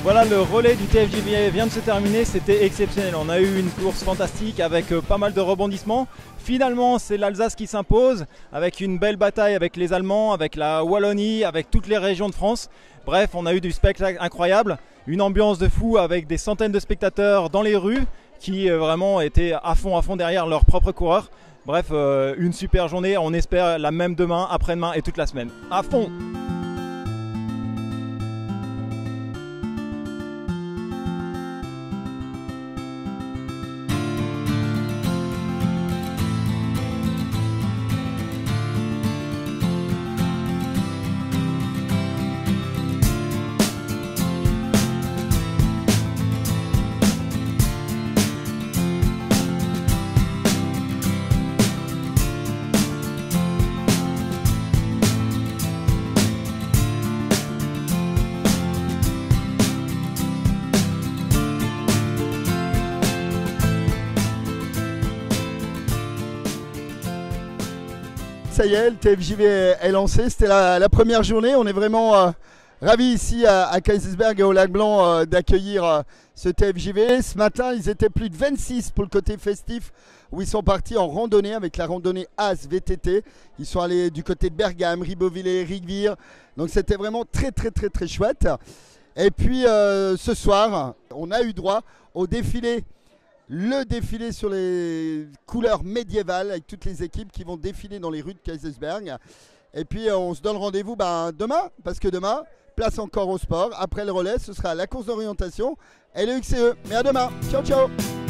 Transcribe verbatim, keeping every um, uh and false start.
Voilà, le relais du T F J V vient de se terminer, c'était exceptionnel. On a eu une course fantastique avec euh, pas mal de rebondissements. Finalement, c'est l'Alsace qui s'impose avec une belle bataille avec les Allemands, avec la Wallonie, avec toutes les régions de France. Bref, on a eu du spectacle incroyable, une ambiance de fou avec des centaines de spectateurs dans les rues qui euh, vraiment étaient à fond, à fond derrière leurs propres coureurs. Bref, euh, une super journée, on espère la même demain, après-demain et toute la semaine. À fond! Ça y est, le T F J V est lancé, c'était la, la première journée, on est vraiment euh, ravis ici à, à Kaysersberg et au Lac Blanc euh, d'accueillir euh, ce T F J V. Ce matin, ils étaient plus de vingt-six pour le côté festif où ils sont partis en randonnée avec la randonnée A S V T T. Ils sont allés du côté de Bergame, Ribeauvillé, Rigvire, donc c'était vraiment très très très très chouette. Et puis euh, ce soir, on a eu droit au défilé. Le défilé sur les couleurs médiévales avec toutes les équipes qui vont défiler dans les rues de Kaysersberg. Et puis on se donne rendez-vous ben, demain, parce que demain, place encore au sport. Après le relais, ce sera la course d'orientation et le X C E. Mais à demain, ciao ciao.